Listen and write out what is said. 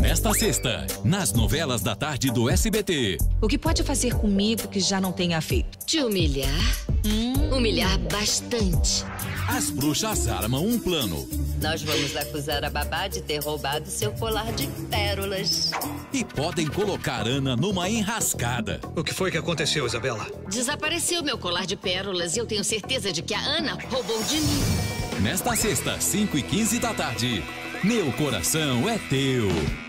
Esta sexta, nas novelas da tarde do SBT. O que pode fazer comigo que já não tenha feito? Te humilhar. Humilhar bastante. As bruxas armam um plano. Nós vamos acusar a babá de ter roubado seu colar de pérolas. E podem colocar Ana numa enrascada. O que foi que aconteceu, Isabela? Desapareceu meu colar de pérolas e eu tenho certeza de que a Ana roubou de mim. Nesta sexta, 5h15 da tarde. Meu coração é teu.